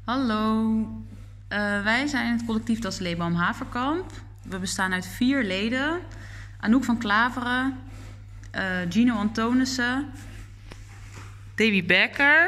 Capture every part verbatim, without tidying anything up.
Hallo, uh, wij zijn het collectief Das Leefbaum Haverkamp. We bestaan uit vier leden. Anouk van Klaveren, uh, Gino Antonissen, Davy Becker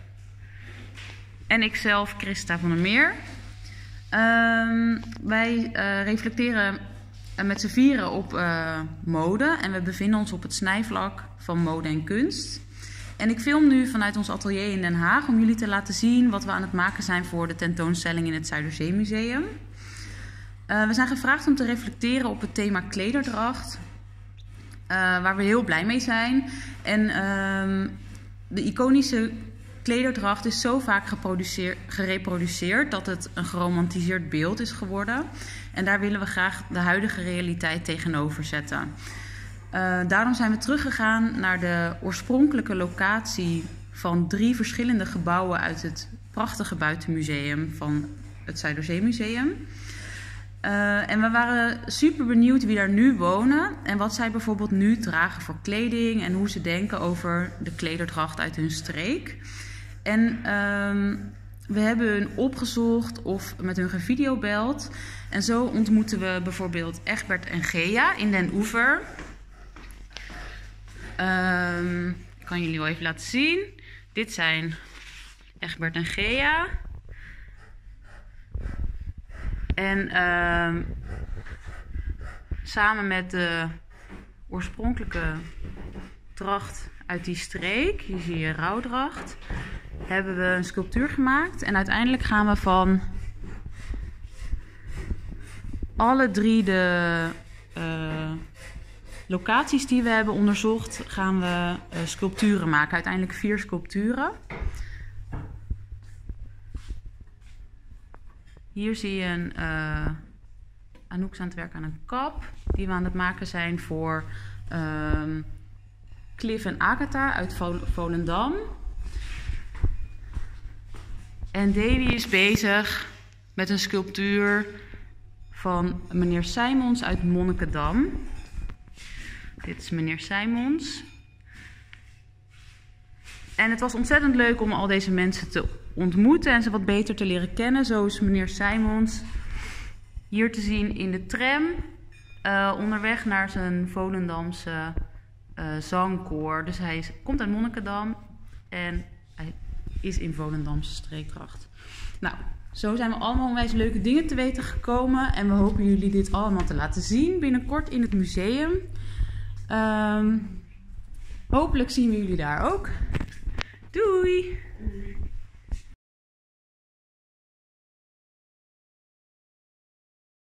en ikzelf, Christa van der Meer. Uh, wij uh, reflecteren uh, met z'n vieren op uh, mode en we bevinden ons op het snijvlak van mode en kunst. En ik film nu vanuit ons atelier in Den Haag om jullie te laten zien wat we aan het maken zijn voor de tentoonstelling in het Zuiderzeemuseum. Uh, we zijn gevraagd om te reflecteren op het thema klederdracht, uh, waar we heel blij mee zijn. En uh, de iconische klederdracht is zo vaak gereproduceerd dat het een geromantiseerd beeld is geworden. En daar willen we graag de huidige realiteit tegenover zetten. Uh, daarom zijn we teruggegaan naar de oorspronkelijke locatie van drie verschillende gebouwen uit het prachtige buitenmuseum van het Zuiderzeemuseum. Uh, en we waren super benieuwd wie daar nu wonen en wat zij bijvoorbeeld nu dragen voor kleding en hoe ze denken over de klederdracht uit hun streek. En uh, we hebben hun opgezocht of met hun gevideobeld. En zo ontmoeten we bijvoorbeeld Egbert en Gea in Den Oever. Um, ik kan jullie wel even laten zien. Dit zijn Egbert en Gea. En um, samen met de oorspronkelijke dracht uit die streek, hier zie je rouwdracht, hebben we een sculptuur gemaakt. En uiteindelijk gaan we van alle drie de uh, locaties die we hebben onderzocht, gaan we uh, sculpturen maken. Uiteindelijk vier sculpturen. Hier zie je een uh, Anouk is aan het werken aan een kap die we aan het maken zijn voor uh, Cliff en Agatha uit Vol Volendam. En Davy is bezig met een sculptuur van meneer Simons uit Monnikendam. Dit is meneer Simons. En het was ontzettend leuk om al deze mensen te ontmoeten en ze wat beter te leren kennen. Zo is meneer Simons hier te zien in de tram, uh, onderweg naar zijn Volendamse uh, zangkoor. Dus hij is, komt uit Monnikendam en hij is in Volendamse streekdracht. Nou, zo zijn we allemaal onwijs leuke dingen te weten gekomen. En we hopen jullie dit allemaal te laten zien binnenkort in het museum. Um, hopelijk zien we jullie daar ook. Doei!